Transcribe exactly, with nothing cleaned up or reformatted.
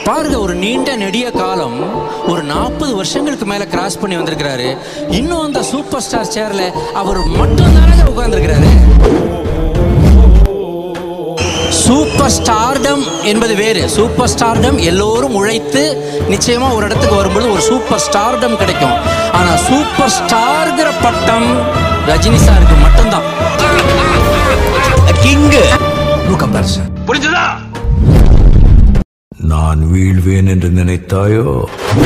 பாருங்க, ஒரு நீண்ட நெடிய காலம், ஒரு நாற்பது வருஷங்களுக்கு மேல கிராஸ் பண்ணி வந்திருக்கிறாரு. இன்னும் அந்த சூப்பர் ஸ்டார் சேர்ல அவர் மட்டும் தானே உட்கார்ந்துருக்கிறாரு. சூப்பர் ஸ்டார்டம் என்பது வேறு. சூப்பர் ஸ்டார்டம் எல்லோரும் உழைத்து நிச்சயமா ஒரு இடத்துக்கு வரும்போது ஒரு சூப்பர் ஸ்டார்டம் கிடைக்கும். ஆனா சூப்பர் ஸ்டார்ங்கிற பட்டம் ரஜினி சாருக்கு மட்டும்தான். King no comparison. புரிஞ்சுதா? நான் வீழ்வேன் என்று நினைத்தாயோ?